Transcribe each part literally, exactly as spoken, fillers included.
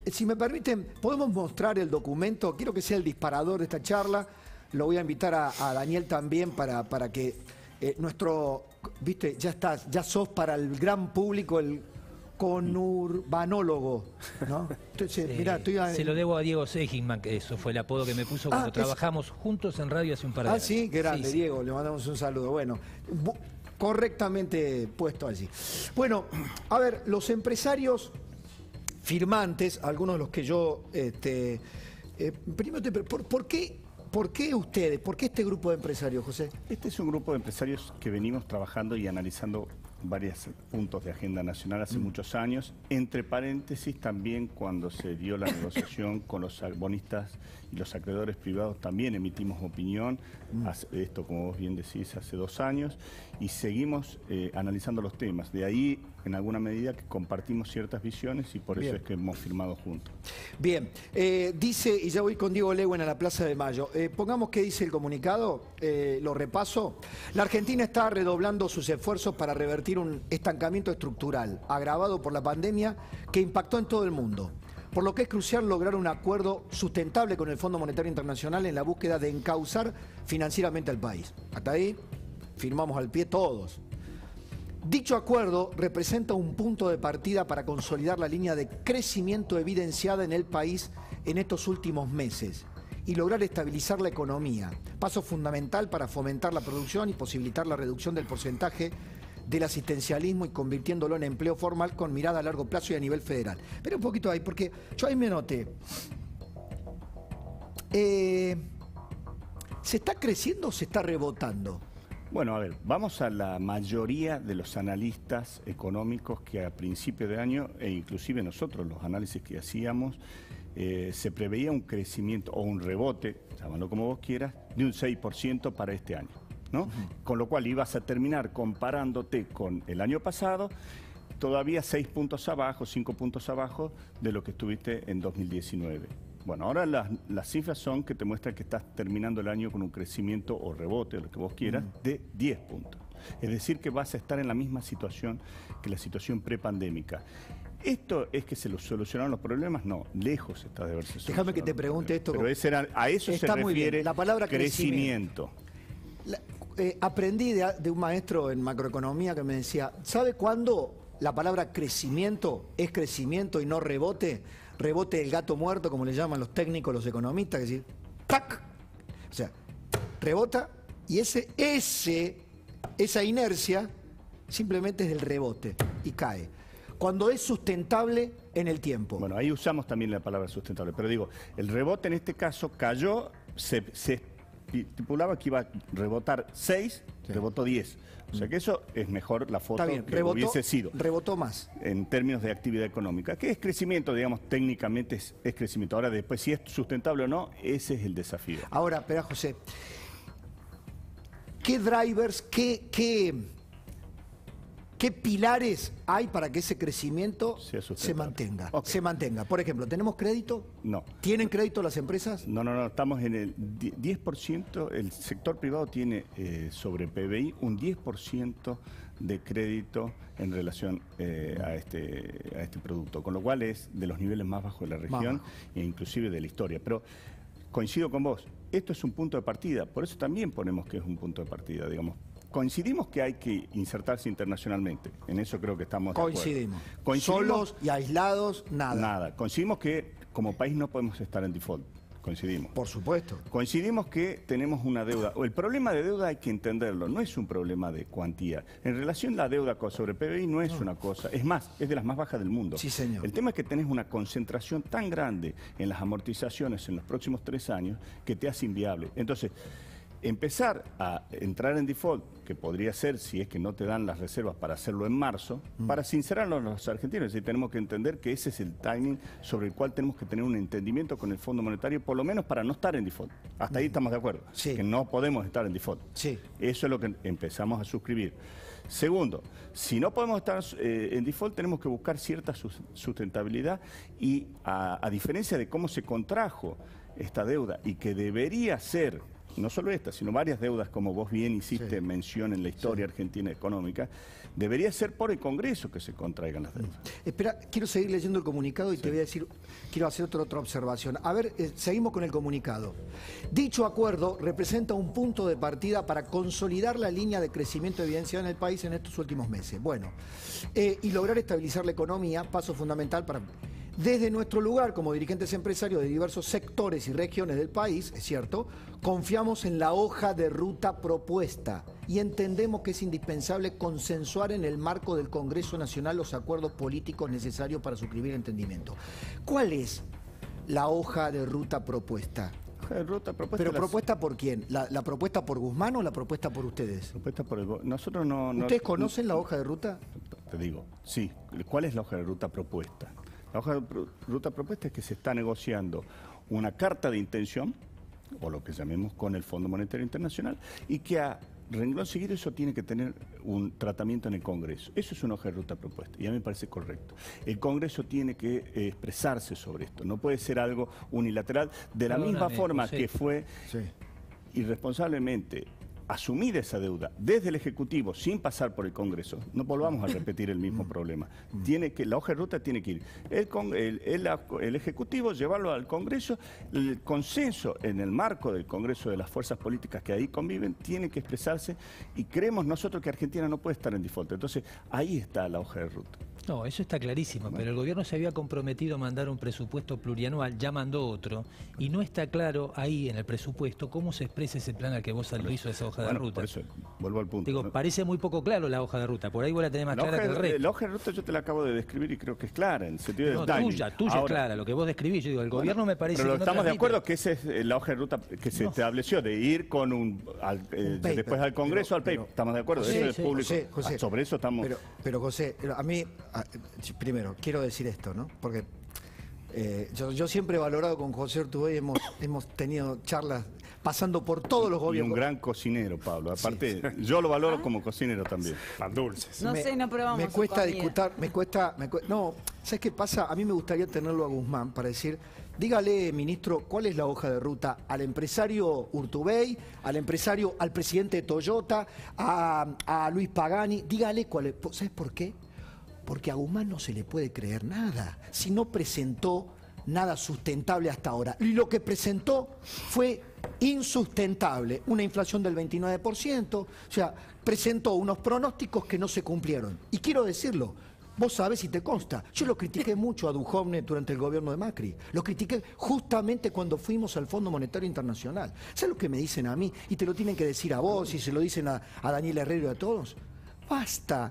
si me permiten, ¿podemos mostrar el documento? Quiero que sea el disparador de esta charla. Lo voy a invitar a, a Daniel también para, para que eh, nuestro, viste, ya estás, ya sos para el gran público el conurbanólogo, ¿no? Entonces, Sí, mirá, estoy a, se lo debo a Diego Seligman, que eso fue el apodo que me puso cuando ah, trabajamos es... juntos en radio hace un par de ah, años. Ah, sí, qué grande, sí, sí. Diego, le mandamos un saludo. Bueno, correctamente puesto allí. Bueno, a ver, los empresarios firmantes, algunos de los que yo, este, eh, primero te ¿por, ¿por qué, por qué ustedes, por qué este grupo de empresarios, José? Este es un grupo de empresarios que venimos trabajando y analizando varios puntos de agenda nacional hace mm. muchos años, entre paréntesis también cuando se dio la negociación con los bonistas y los acreedores privados también emitimos opinión, mm. hace, esto como vos bien decís hace dos años, y seguimos eh, analizando los temas. De ahí en alguna medida que compartimos ciertas visiones y por eso Bien. es que hemos firmado juntos. Bien, eh, dice, y ya voy con Diego Lewin a la Plaza de Mayo, eh, pongamos qué dice el comunicado, eh, lo repaso. La Argentina está redoblando sus esfuerzos para revertir un estancamiento estructural agravado por la pandemia que impactó en todo el mundo, por lo que es crucial lograr un acuerdo sustentable con el Fondo Monetario Internacional en la búsqueda de encauzar financieramente al país. Hasta ahí firmamos al pie todos. Dicho acuerdo representa un punto de partida para consolidar la línea de crecimiento evidenciada en el país en estos últimos meses y lograr estabilizar la economía, paso fundamental para fomentar la producción y posibilitar la reducción del porcentaje del asistencialismo y convirtiéndolo en empleo formal con mirada a largo plazo y a nivel federal. Pero un poquito ahí, porque yo ahí me anoté. Eh, ¿Se está creciendo o se está rebotando? Bueno, a ver, vamos a la mayoría de los analistas económicos que a principio de año, e inclusive nosotros, los análisis que hacíamos, eh, se preveía un crecimiento o un rebote, llámalo como vos quieras, de un seis por ciento para este año, ¿no? Uh-huh. Con lo cual ibas a terminar comparándote con el año pasado, todavía seis puntos abajo, cinco puntos abajo de lo que estuviste en dos mil diecinueve. Bueno, ahora las, las cifras son que te muestran que estás terminando el año con un crecimiento o rebote, lo que vos quieras, mm. de diez puntos. Es decir, que vas a estar en la misma situación que la situación prepandémica. ¿Esto es que se los solucionaron los problemas? No, lejos está de haberse solucionado. Déjame que te pregunte esto. Pero ese era, a eso se refiere la palabra crecimiento. crecimiento. La, eh, aprendí de, de un maestro en macroeconomía que me decía, ¿sabe cuándo la palabra crecimiento es crecimiento y no rebote? Rebote del gato muerto, como le llaman los técnicos, los economistas, que es decir, ¡tac! O sea, rebota y ese, ese, esa inercia simplemente es del rebote y cae. Cuando es sustentable en el tiempo. Bueno, ahí usamos también la palabra sustentable, pero digo, el rebote en este caso cayó, se, se estipulaba que iba a rebotar seis, sí. rebotó diez. O sea que eso es mejor la foto bien, que rebotó, hubiese sido. Rebotó más. En términos de actividad económica. ¿Qué es crecimiento? Digamos, técnicamente es, es crecimiento. Ahora, después, si es sustentable o no, ese es el desafío. Ahora, espera, José. ¿Qué drivers, qué, qué, qué pilares hay para que ese crecimiento se mantenga? Okay. Se mantenga. Por ejemplo, ¿tenemos crédito? No. ¿Tienen crédito las empresas? No, no, no. Estamos en el diez por ciento. El sector privado tiene eh, sobre P B I un diez por ciento de crédito en relación eh, a, este, a este producto. Con lo cual es de los niveles más bajos de la región e inclusive de la historia. Pero coincido con vos. Esto es un punto de partida. Por eso también ponemos que es un punto de partida, digamos. Coincidimos que hay que insertarse internacionalmente. En eso creo que estamos de acuerdo. Coincidimos. Coincidimos. Solos y aislados, nada. Nada. Coincidimos que como país no podemos estar en default. Coincidimos. Por supuesto. Coincidimos que tenemos una deuda. El problema de deuda hay que entenderlo. No es un problema de cuantía. En relación a la deuda sobre P B I no es no. una cosa. Es más, es de las más bajas del mundo. Sí, señor. El tema es que tenés una concentración tan grande en las amortizaciones en los próximos tres años que te hace inviable. Entonces, empezar a entrar en default, que podría ser si es que no te dan las reservas para hacerlo en marzo, mm. para sincerarnos los argentinos, y tenemos que entender que ese es el timing sobre el cual tenemos que tener un entendimiento con el Fondo Monetario, por lo menos para no estar en default. Hasta mm. ahí estamos de acuerdo, sí. que no podemos estar en default. Sí. Eso es lo que empezamos a suscribir. Segundo, si no podemos estar eh, en default, tenemos que buscar cierta sustentabilidad y a, a diferencia de cómo se contrajo esta deuda y que debería ser no solo esta, sino varias deudas, como vos bien hiciste Sí. mención en la historia Sí. argentina económica, debería ser por el Congreso que se contraigan las deudas. Espera, quiero seguir leyendo el comunicado y Sí. te voy a decir, quiero hacer otra, otra observación. A ver, eh, seguimos con el comunicado. Dicho acuerdo representa un punto de partida para consolidar la línea de crecimiento evidenciada en el país en estos últimos meses. Bueno, eh, y lograr estabilizar la economía, paso fundamental para... Desde nuestro lugar como dirigentes empresarios de diversos sectores y regiones del país, es cierto, confiamos en la hoja de ruta propuesta y entendemos que es indispensable consensuar en el marco del Congreso Nacional los acuerdos políticos necesarios para suscribir entendimiento. ¿Cuál es la hoja de ruta propuesta? Hoja de ruta propuesta. ¿Pero las- propuesta por quién? ¿La, la propuesta por Guzmán o la propuesta por ustedes? propuesta por el go- Nosotros no... no- ¿Ustedes conocen la hoja de ruta? Te digo, sí. ¿Cuál es la hoja de ruta propuesta? La hoja de pro- ruta propuesta es que se está negociando una carta de intención, o lo que llamemos con el Fondo Monetario Internacional, y que a renglón seguido eso tiene que tener un tratamiento en el Congreso. Eso es una hoja de ruta propuesta, y a mí me parece correcto. El Congreso tiene que eh, expresarse sobre esto, no puede ser algo unilateral, de la misma Perdóname, forma José. que fue Sí. irresponsablemente asumida esa deuda desde el Ejecutivo sin pasar por el Congreso, no volvamos a repetir el mismo problema. Tiene que, la hoja de ruta tiene que ir el, con- el, el- el Ejecutivo, llevarlo al Congreso, el consenso en el marco del Congreso de las fuerzas políticas que ahí conviven tiene que expresarse y creemos nosotros que Argentina no puede estar en default. Entonces ahí está la hoja de ruta. No, eso está clarísimo, pero el gobierno se había comprometido a mandar un presupuesto plurianual, ya mandó otro, y no está claro ahí en el presupuesto cómo se expresa ese plan al que vos hizo esa hoja de Bueno, ruta. por eso vuelvo al punto. Digo, ¿no? parece muy poco claro la hoja de ruta, por ahí vos la tenés más La clara hoja, que el de, resto. la hoja de ruta yo te la acabo de describir y creo que es clara en el sentido No, del timing. tuya, tuya es Ahora, clara, lo que vos describís, yo digo, el gobierno me parece Pero que no estamos de transmite. acuerdo que esa es eh, la hoja de ruta que se No. estableció, de ir con un, al, eh, Un paper, después al Congreso, pero- al paper. pero- Estamos de acuerdo, José, eso es sí, público. José, José, Ah, sobre eso estamos... Pero, pero José, a mí, a- primero, quiero decir esto, ¿no? Porque eh, yo, yo siempre he valorado con José Urtubey, hemos, hemos tenido charlas pasando por todos los y gobiernos. un gran cocinero, Pablo. Aparte, yo lo valoro como cocinero también. Pan dulces. No sé, no probamos Me su cuesta comida. discutir, me cuesta, me cue- no, ¿sabes qué pasa? A mí me gustaría tenerlo a Guzmán para decir, dígale, ministro, ¿cuál es la hoja de ruta al empresario Urtubey, al empresario, al presidente de Toyota, a, a Luis Pagani? Dígale cuál es, ¿sabes por qué? Porque a Guzmán no se le puede creer nada, si no presentó nada sustentable hasta ahora. Y lo que presentó fue insustentable, una inflación del veintinueve por ciento, o sea, presentó unos pronósticos que no se cumplieron. Y quiero decirlo, vos sabés y te consta, yo lo critiqué mucho a Duhovne durante el gobierno de Macri, lo critiqué justamente cuando fuimos al Fondo Monetario Internacional. ¿Sabes lo que me dicen a mí? Y te lo tienen que decir a vos y se lo dicen a, a Daniel Herrero y a todos. Basta,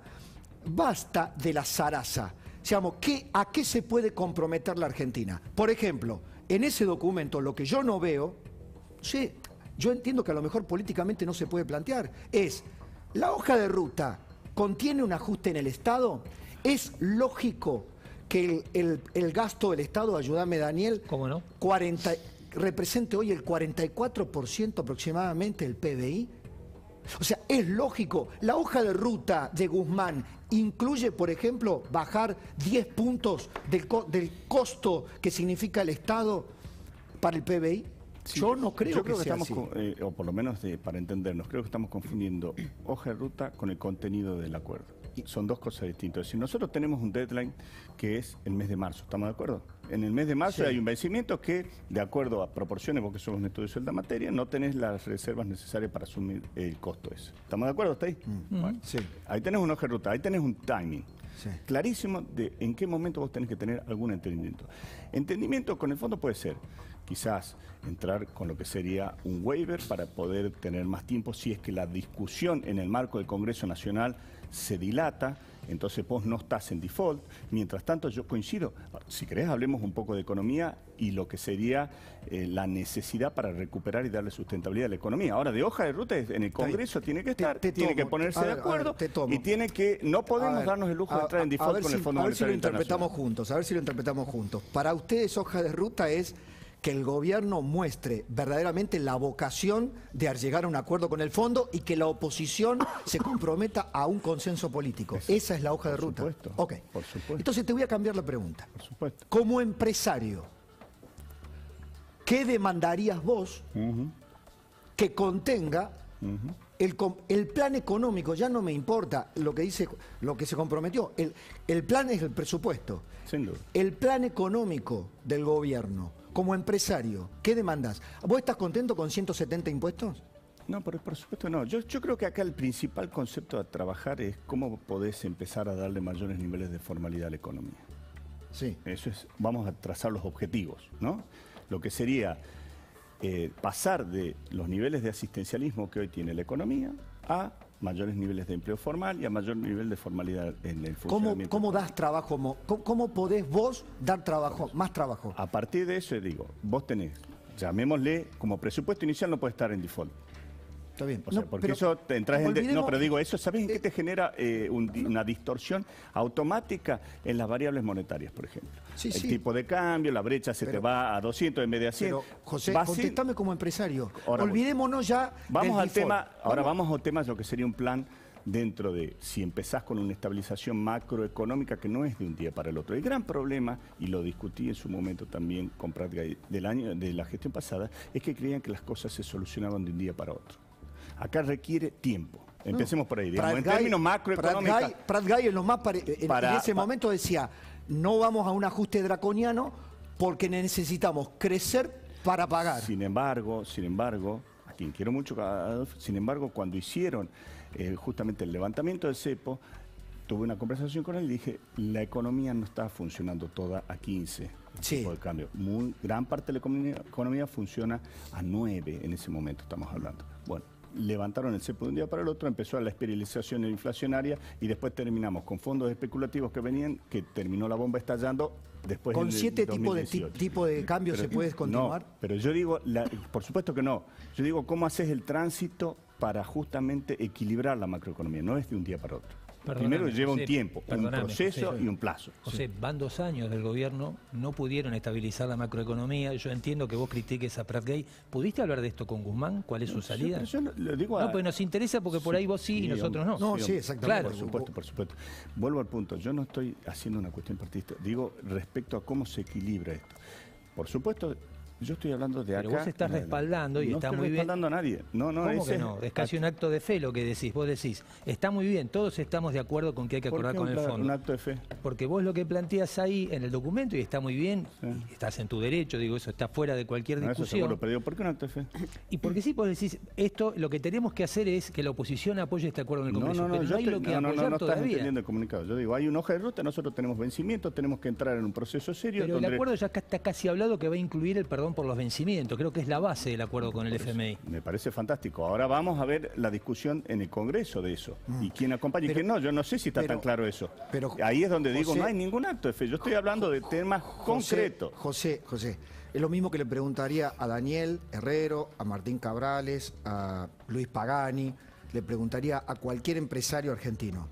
basta de la zaraza. Digamos, ¿qué, ¿a qué se puede comprometer la Argentina? Por ejemplo, en ese documento lo que yo no veo, sí, yo entiendo que a lo mejor políticamente no se puede plantear, es la hoja de ruta contiene un ajuste en el Estado. ¿Es lógico que el, el- el gasto del Estado, ayúdame Daniel, ¿Cómo no? cuarenta, represente hoy el cuarenta y cuatro por ciento aproximadamente del P B I? O sea, es lógico. La hoja de ruta de Guzmán incluye, por ejemplo, bajar diez puntos del, co- del costo que significa el Estado para el P B I. Sí, Yo no creo yo que, creo que, sea estamos, así. con- eh, o por lo menos de- para entendernos, creo que estamos confundiendo hoja de ruta con el contenido del acuerdo. Y son dos cosas distintas. Si nosotros tenemos un deadline que es el mes de marzo, ¿estamos de acuerdo? En el mes de marzo Sí. hay un vencimiento que, de acuerdo a proporciones, vos que sos un estudioso de la materia, no tenés las reservas necesarias para asumir el costo ese. ¿Estamos de acuerdo hasta ahí? Bueno, Sí. ahí tenés una hoja de ruta, ahí tenés un timing. Sí. Clarísimo de en qué momento vos tenés que tener algún entendimiento. Entendimiento con el fondo puede ser quizás entrar con lo que sería un waiver para poder tener más tiempo si es que la discusión en el marco del Congreso Nacional se dilata, entonces vos no estás en default. Mientras tanto, yo coincido, si querés hablemos un poco de economía y lo que sería eh, la necesidad para recuperar y darle sustentabilidad a la economía. Ahora, de hoja de ruta en el Congreso tiene que Te- estar, te tiene que tomo. ponerse A de ver, a acuerdo ver, te tomo. y tiene que, no podemos A ver, darnos el lujo de a- entrar en a- a default ver con si- el Fondo A ver si lo Monetario interpretamos Internacional. juntos, a ver si lo interpretamos juntos. Para ustedes, hoja de ruta es que el gobierno muestre verdaderamente la vocación de llegar a un acuerdo con el fondo y que la oposición se comprometa a un consenso político. Esa es la hoja de Por ruta. supuesto, Ok. por supuesto. Entonces te voy a cambiar la pregunta. Por supuesto. Como empresario, ¿qué demandarías vos que contenga uh-huh. el, el plan económico. Ya no me importa lo que dice, lo que se comprometió. El, el plan es el presupuesto. Sin duda. El plan económico del gobierno, como empresario, ¿qué demandas? ¿Vos estás contento con ciento setenta impuestos? No, por, por supuesto no. Yo, yo creo que acá el principal concepto a trabajar es cómo podés empezar a darle mayores niveles de formalidad a la economía. Sí. Eso es, vamos a trazar los objetivos, ¿no? Lo que sería eh, pasar de los niveles de asistencialismo que hoy tiene la economía a mayores niveles de empleo formal y a mayor nivel de formalidad en el funcionamiento. ¿Cómo, cómo das trabajo? ¿Cómo, ¿Cómo podés vos dar trabajo, más trabajo? A partir de eso, digo, vos tenés, llamémosle, como presupuesto inicial no puede estar en default. Está bien. O sea, no, porque pero, eso te entras en... olvidemos, no, pero digo, eso, ¿sabés en qué te genera eh, un, una distorsión automática en las variables monetarias, por ejemplo? Sí, el sí. tipo de cambio, la brecha se pero, te va a doscientos en vez de a cien. Pero, José, Va contéstame sin... como empresario. Ahora, olvidémonos ya Vamos del al default. tema, ahora vamos. vamos al tema de lo que sería un plan dentro de, si empezás con una estabilización macroeconómica que no es de un día para el otro. El gran problema, y lo discutí en su momento también con práctica del año, de la gestión pasada, es que creían que las cosas se solucionaban de un día para otro. Acá requiere tiempo. Empecemos no, por ahí. Digamos, en Guy, términos macroeconómicos. Prat Guy en, los más pare... en, para, en ese pa... momento decía, no vamos a un ajuste draconiano porque necesitamos crecer para pagar. Sin embargo, sin embargo, a quien quiero mucho, sin embargo, cuando hicieron eh, justamente el levantamiento del cepo, tuve una conversación con él y dije, la economía no está funcionando toda a quince. Sí. Tipo de cambio. Muy, gran parte de la economía, economía funciona a nueve en ese momento, estamos hablando. Bueno, levantaron el cepo de un día para el otro, empezó la espiralización inflacionaria y después terminamos con fondos especulativos que venían, que terminó la bomba estallando después ¿Con del siete tipos de, tipo de cambios se puede continuar? No, pero yo digo, la, por supuesto que no. Yo digo, ¿cómo haces el tránsito para justamente equilibrar la macroeconomía? No es de un día para otro. Perdóname, Primero lleva José, un tiempo, un proceso José, y un plazo. José, sí. Van dos años del gobierno, no pudieron estabilizar la macroeconomía. Yo entiendo que vos critiques a Prat Guy. ¿Pudiste hablar de esto con Guzmán? ¿Cuál es su salida? Sí, yo lo digo a... No, pues nos interesa porque por ahí vos sí, sí y nosotros no. No, sí, sí exactamente. Claro. Por supuesto, por supuesto. Vuelvo al punto. Yo no estoy haciendo una cuestión partidista. Digo respecto a cómo se equilibra esto. Por supuesto... Yo estoy hablando de acá. Pero vos estás respaldando y no está muy bien. No estoy respaldando a nadie. No, no, ¿Cómo ese que no? Es casi un acto de fe lo que decís. Vos decís, está muy bien, todos estamos de acuerdo con que hay que acordar con el fondo. Un acto de fe. Porque vos lo que planteas ahí en el documento, y está muy bien, sí. y estás en tu derecho, digo, eso está fuera de cualquier no, discusión. Eso seguro, pero digo, ¿por qué un acto de fe? Y porque sí, vos decís, esto, lo que tenemos que hacer es que la oposición apoye este acuerdo en el Congreso. No, no, no, pero no hay te, lo que no, no, apoyar no, no todavía. estás entendiendo el comunicado. Yo digo, hay una hoja de ruta, nosotros tenemos vencimientos, tenemos que entrar en un proceso serio. Pero donde... el acuerdo ya está casi hablado que va a incluir el perdón por los vencimientos. Creo que es la base del acuerdo con el Por F M I. Me parece fantástico. Ahora vamos a ver la discusión en el Congreso de eso. Mm. Y quién acompaña pero, y quién no. Yo no sé si está pero, tan claro eso. Pero, Ahí es donde digo, José, no hay ningún acto de fe. Yo estoy hablando de temas José, concretos. José, José, es lo mismo que le preguntaría a Daniel Herrero, a Martín Cabrales, a Luis Pagani, le preguntaría a cualquier empresario argentino.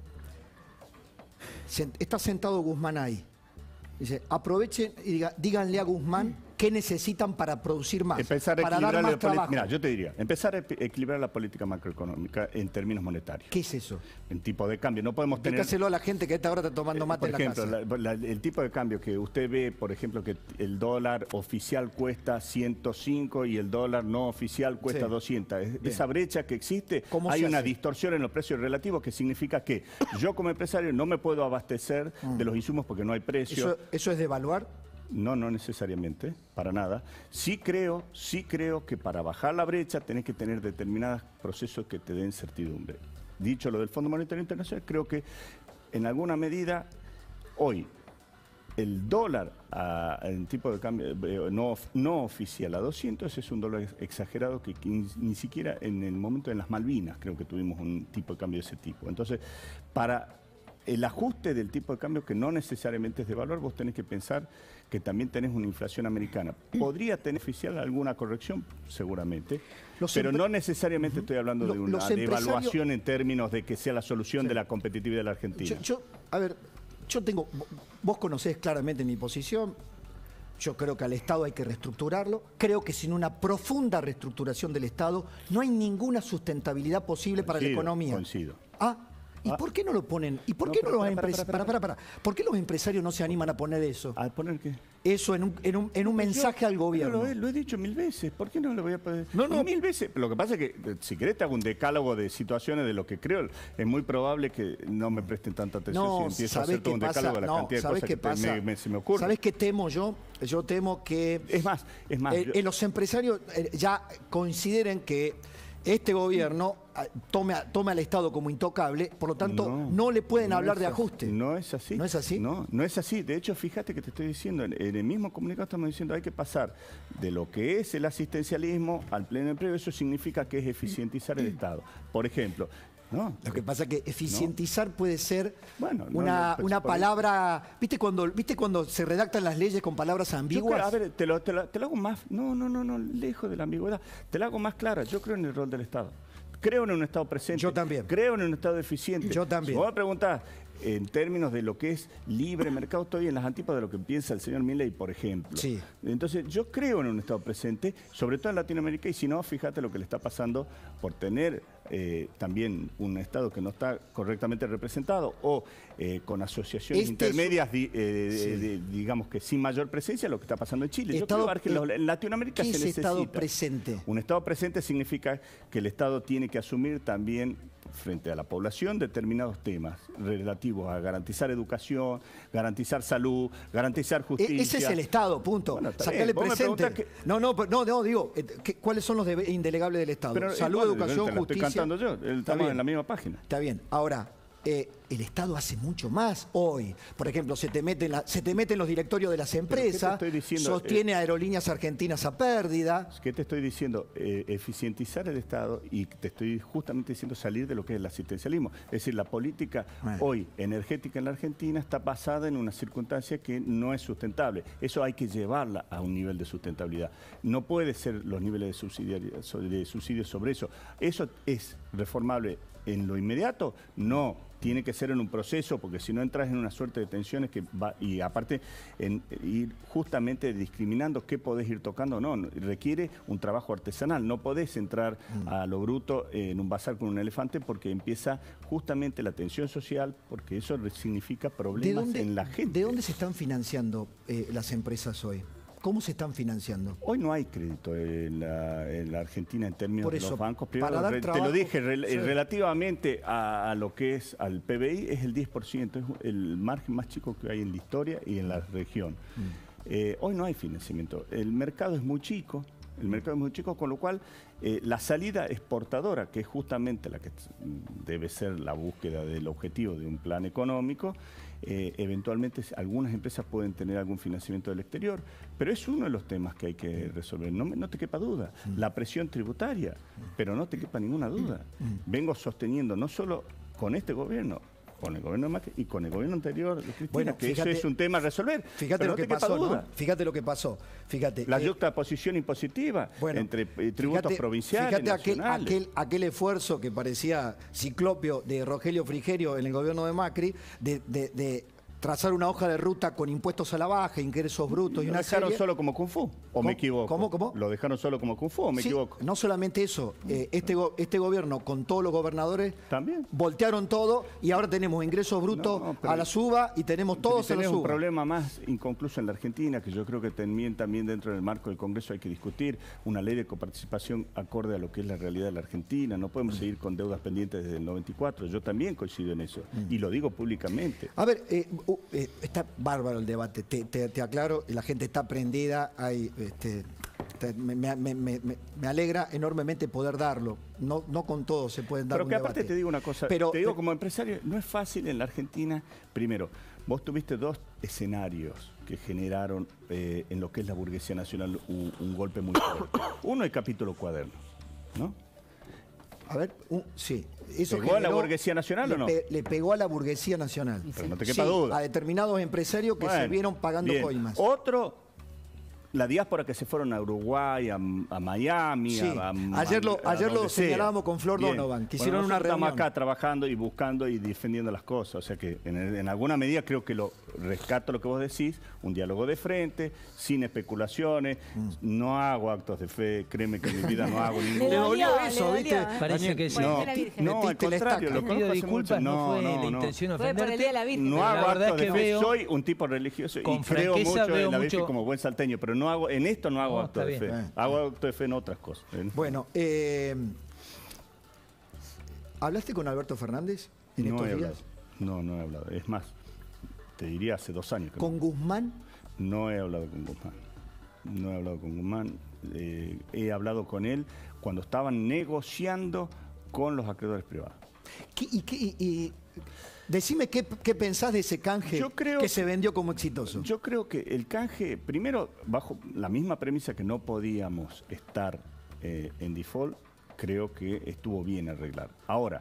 Está sentado Guzmán ahí. Dice, aprovechen y diga, díganle a Guzmán qué necesitan para producir más, empezar a para dar más trabajo. Mira, yo te diría, empezar a equilibrar la política macroeconómica en términos monetarios. ¿Qué es eso? En tipo de cambio. No podemos tener... Explícaselo a la gente que a esta hora está tomando mate eh, por en ejemplo, la casa. La, la, el tipo de cambio que usted ve, por ejemplo, que el dólar oficial cuesta ciento cinco y el dólar no oficial cuesta sí. doscientos. Es, esa brecha que existe, hay una hace? distorsión en los precios relativos que significa que yo como empresario no me puedo abastecer mm. de los insumos porque no hay precio. ¿Eso, eso es devaluar? No, no necesariamente, para nada. Sí creo, sí creo que para bajar la brecha tenés que tener determinados procesos que te den certidumbre. Dicho lo del Fondo Monetario Internacional, creo que en alguna medida hoy el dólar a, en tipo de cambio no, no oficial a doscientos es un dólar exagerado que, que ni, ni siquiera en el momento de las Malvinas creo que tuvimos un tipo de cambio de ese tipo. Entonces, para el ajuste del tipo de cambio, que no necesariamente es de valor, vos tenés que pensar que también tenés una inflación americana. ¿Podría tener oficial alguna corrección? Seguramente. Los pero no necesariamente estoy hablando de una devaluación en términos de que sea la solución sí. de la competitividad de la Argentina. Yo, yo, a ver, yo tengo... Vos conocés claramente mi posición. Yo creo que al Estado hay que reestructurarlo. Creo que sin una profunda reestructuración del Estado no hay ninguna sustentabilidad posible coincido, para la economía. Coincido. Ah, ¿Y por qué no lo ponen? ¿Y por qué no, no los empresarios? Para, para, para. ¿Por qué los empresarios no se animan a poner eso? ¿A poner qué? eso en un, en un, en un mensaje yo, al gobierno. Lo he, lo he dicho mil veces, ¿por qué no lo voy a poder? No, no. Mil veces. Lo que pasa es que si querés te hago un decálogo de situaciones de lo que creo, es muy probable que no me presten tanta atención no, si empiezo a ¿sabés hacer todo qué un pasa? decálogo de la No, cantidad de ¿sabés cosas qué que pasa? me, me- se me ocurren. ¿Sabés qué temo yo? Yo temo que Es más, es más. eh, yo- eh, los empresarios eh, ya consideren que este gobierno ah, tome, a- tome al Estado como intocable, por lo tanto no, No, le pueden no hablar es de así. ajuste. No es así. ¿No es así? No, no es así. De hecho, fíjate que te estoy diciendo, en, en el mismo comunicado estamos diciendo hay que pasar de lo que es el asistencialismo al pleno empleo. Eso significa que es eficientizar el Estado. Por ejemplo, ¿no? Lo que pasa es que eficientizar puede ser Bueno, no, una, no, pues, una por ahí- palabra. ¿Viste cuando, ¿Viste cuando se redactan las leyes con palabras Yo ambiguas? creo- a ver, te lo, te lo- te lo hago más. No, no, no, no, lejos de la ambigüedad. Te lo hago más clara. Yo creo en el rol del Estado. Creo en un Estado presente. Yo también. Creo en un Estado eficiente. Yo también. Si vos me preguntás, en términos de lo que es libre mercado, estoy en las antípodas de lo que piensa el señor Milei, por ejemplo. Sí. Entonces, yo creo en un Estado presente, sobre todo en Latinoamérica, y si no, fíjate lo que le está pasando por tener eh, también un Estado que no está correctamente representado o eh, con asociaciones Este es- intermedias, di- eh, Sí. de- de- digamos que sin mayor presencia, lo que está pasando en Chile. Estado- yo creo que los- en Latinoamérica ¿Qué se es necesita. Estado presente? Un Estado presente significa que el Estado tiene que asumir también frente a la población determinados temas relativos a garantizar educación, garantizar salud, garantizar E- justicia. Ese es el Estado, punto. Bueno, está Sacale bien. Vos me presente. preguntás que- No, no, pero- no, no, digo, eh, ¿qué- ¿cuáles son los debe- indelegables del Estado? Pero Salud, igual, educación, te la justicia. estoy cantando yo, Está estamos bien. en la misma página. Está bien. Ahora, eh, el Estado hace mucho más hoy. Por ejemplo, se te mete en, la- se te mete en los directorios de las ¿qué te empresas, estoy diciendo? sostiene aerolíneas argentinas a pérdida. ¿Qué te estoy diciendo? Eh, eficientizar el Estado y te estoy justamente diciendo salir de lo que es el asistencialismo. Es decir, la política Bueno. hoy energética en la Argentina está basada en una circunstancia que no es sustentable. Eso hay que llevarla a un nivel de sustentabilidad. No puede ser los niveles de subsidio, de subsidio sobre eso. ¿Eso es reformable en lo inmediato? No. Tiene que ser en un proceso, porque si no entras en una suerte de tensiones que va, y aparte en ir justamente discriminando qué podés ir tocando o no, no, requiere un trabajo artesanal, no podés entrar Mm. a lo bruto en un bazar con un elefante porque empieza justamente la tensión social, porque eso significa ¿De problemas dónde, en la gente. ¿De dónde se están financiando eh, las empresas hoy? ¿Cómo se están financiando? Hoy no hay crédito en la, en la Argentina en términos Por de eso, los bancos para privados. dar Re- Te trabajo- lo dije, rel- sí. relativamente a, a lo que es al P B I es el diez por ciento, es el margen más chico que hay en la historia y en la región. Mm. Eh, hoy no hay financiamiento, el mercado es muy chico, el mercado es muy chico, con lo cual eh, la salida exportadora, que es justamente la que debe ser la búsqueda del objetivo de un plan económico, eh, eventualmente algunas empresas pueden tener algún financiamiento del exterior, pero es uno de los temas que hay que resolver, no, me- no te quepa duda. La presión tributaria, pero no te quepa ninguna duda. Vengo sosteniendo no solo con este gobierno, con el gobierno de Macri y con el gobierno anterior de Cristina, Bueno, que fíjate- eso es un tema a resolver. Fíjate pero lo no que te quepa pasó, ¿no? duda. Fíjate lo que pasó. Fíjate. La eh, yuxtaposición impositiva bueno, entre eh, tributos fíjate- provinciales, Fíjate aquel, nacionales. aquel, aquel esfuerzo que parecía ciclopio de Rogelio Frigerio en el gobierno de Macri de, de- de trazar una hoja de ruta con impuestos a la baja, ingresos brutos y ¿Lo una dejaron serie. solo como Kung Fu? ¿O ¿Cómo? me equivoco? ¿Cómo, cómo? ¿Lo dejaron solo como Kung Fu o me Sí, equivoco? no solamente eso, eh, este, go- este gobierno con todos los gobernadores También. voltearon todo y ahora tenemos ingresos brutos No, pero- a la suba y tenemos Pero todos a la tenés un suba. problema más inconcluso en la Argentina, que yo creo que también, también dentro del marco del Congreso hay que discutir una ley de coparticipación acorde a lo que es la realidad de la Argentina. No podemos seguir con deudas pendientes desde el noventa y cuatro. Yo también coincido en eso y lo digo públicamente. A ver, eh, uh, eh, está bárbaro el debate, te, te- te aclaro, la gente está prendida, hay, este, te- me, me- me- me- me alegra enormemente poder darlo, no, no con todo se pueden dar Pero un que aparte debate. te digo una cosa, Pero, te digo pe- como empresario, no es fácil en la Argentina. Primero, vos tuviste dos escenarios que generaron eh, en lo que es la burguesía nacional un, un golpe muy fuerte. Uno, el capítulo cuaderno, ¿no? A ver, un- sí. Eso ¿Pegó a la generó- burguesía nacional le o no? pe- le pegó a la burguesía nacional. Pero no te quepa Sí, duda. a determinados empresarios que se Bueno, vieron pagando bien. coimas. Otro, la diáspora que se fueron a Uruguay, a, a Miami, Sí. a, a- Ayer lo- a ayer lo donde sea. señalábamos con Flor Bien. Donovan, que Bueno, hicieron una nosotros estamos reunión. acá trabajando y buscando y defendiendo las cosas. O sea que en, en alguna medida creo que lo rescato lo que vos decís, un diálogo de frente, sin especulaciones. Mm. No hago actos de fe, créeme que en mi vida no hago Le ningún. Le dolió dolió, eso, le ¿viste? dolió, ¿eh? Parece Daniel, que sí. Bueno, No, de la Virgen. no, al Metiste la contrario, estaca. lo Te pido conozco hace disculpas, mucho. no, fue no, la no. intención Fue por el ofenderte. Día de la Virgen. No Pero hago la verdad actos es de que fe. veo- Soy un tipo religioso con y creo franqueza mucho veo en la Virgen mucho- como buen salteño, pero no hago, en esto no hago No, actos de está fe. bien. Hago actos de fe en otras cosas. ¿eh? Bueno, eh, ¿hablaste con Alberto Fernández en no estos he días? hablado. No, no he hablado. Es más, te diría hace dos años que ¿Con Guzmán? no. No he hablado con Guzmán. No he hablado con Guzmán. Eh, he hablado con él cuando estaban negociando con los acreedores privados. ¿Qué- y, qué- y- y- decime qué, qué pensás de ese canje Yo creo- que se vendió como exitoso. Yo creo que el canje, primero, bajo la misma premisa que no podíamos estar eh, en default, creo que estuvo bien arreglar. Ahora,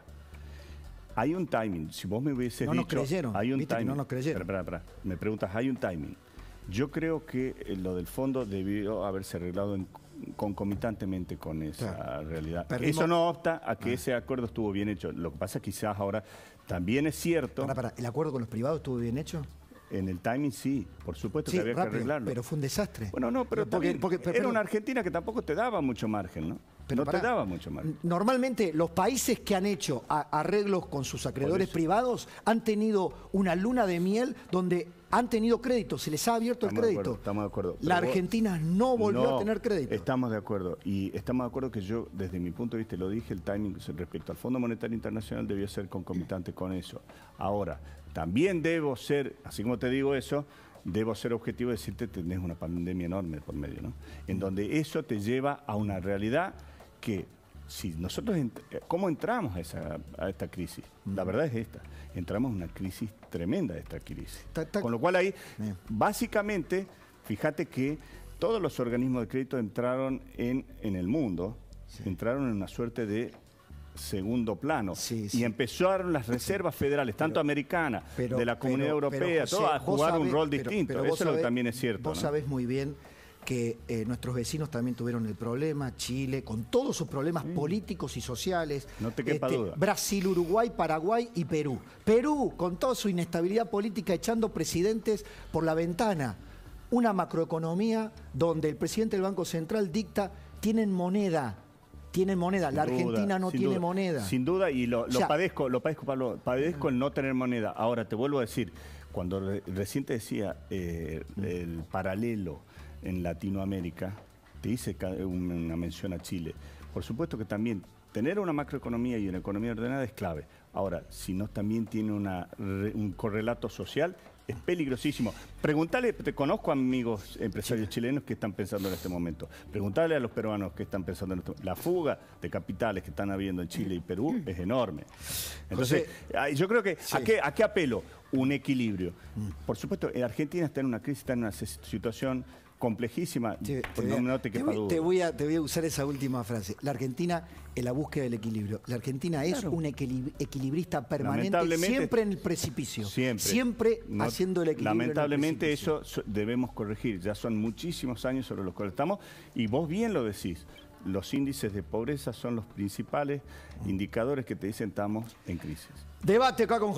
hay un timing. Si vos me hubieses No nos dicho... creyeron, Hay un viste que timing. no nos creyeron. Espera, espera, espera. Me preguntas, hay un timing. Yo creo que eh, lo del fondo debió haberse arreglado en- concomitantemente con esa Claro. realidad. Perdimos- Eso no obsta a que ese acuerdo estuvo bien hecho. Lo que pasa quizás ahora también es cierto, Pará, pará, ¿el acuerdo con los privados estuvo bien hecho? en el timing sí, por supuesto Sí, que había que rápido, arreglarlo. pero fue un desastre. Bueno, no, pero Porque- también porque- pero- era pero- una Argentina que tampoco te daba mucho margen, ¿no? Pero no pará, te daba mucho margen. Normalmente los países que han hecho a- arreglos con sus acreedores eso. privados han tenido una luna de miel donde han tenido crédito, se les ha abierto Estamos el de crédito. acuerdo, estamos de acuerdo. La Pero vos- Argentina no volvió No, a tener crédito. Estamos de acuerdo. Y estamos de acuerdo que yo, desde mi punto de vista, lo dije, el timing respecto al Fondo Monetario Internacional debió ser concomitante con eso. Ahora, también debo ser, así como te digo eso, debo ser objetivo y decirte que tenés una pandemia enorme por medio, ¿no? En donde eso te lleva a una realidad que, si nosotros, ent- ¿cómo entramos a, esa, a esta crisis? La verdad es esta, entramos en una crisis tremenda de esta crisis. Ta- ta- Con lo cual ahí, Bien. básicamente, fíjate que todos los organismos de crédito entraron en, en el mundo, entraron en una suerte de segundo plano. Sí, y sí. empezaron las reservas federales, tanto americanas, Pero- de la Comunidad pero- Europea, pero, José, todo a vos jugar un sabés- rol pero- distinto. pero Eso vos es lo que sabés- también es cierto. Vos ¿no? sabés muy bien que eh, nuestros vecinos también tuvieron el problema, Chile, con todos sus problemas políticos y sociales. No te quepa duda. Brasil, Uruguay, Paraguay y Perú. Perú, con toda su inestabilidad política, echando presidentes por la ventana. Una macroeconomía donde el presidente del Banco Central dicta, tienen moneda, tienen moneda. La Sin duda, Argentina no sin tiene duda. moneda. Sin duda, y lo, lo O sea- padezco, lo padezco, Pablo, padezco el no tener moneda. Ahora, te vuelvo a decir, cuando re- recién te decía eh, el paralelo en Latinoamérica, te hice ca- un- una mención a Chile. Por supuesto que también tener una macroeconomía y una economía ordenada es clave. Ahora, si no también tiene una, re- un correlato social, es peligrosísimo. Preguntale, te conozco amigos empresarios chilenos que están pensando en este momento. Preguntale a los peruanos que están pensando en este momento. La fuga de capitales que están habiendo en Chile y Perú es enorme. Entonces, ay, yo creo que, ¿a, qué, ¿a qué apelo? Un equilibrio. Por supuesto, eh, Argentina está en una crisis, está en una si- situación complejísima, Te, te pues voy a- no, no te te quepa voy- duda. te voy a, te voy a usar esa última frase. La Argentina en la búsqueda del equilibrio. La Argentina es Claro. un equilib- equilibrista permanente, Lamentablemente- siempre en el precipicio. Siempre. Siempre No- haciendo el equilibrio. en el Lamentablemente precipicio. eso so- debemos corregir. Ya son muchísimos años sobre los cuales estamos y vos bien lo decís. Los índices de pobreza son los principales indicadores que te dicen estamos en crisis. Debate acá con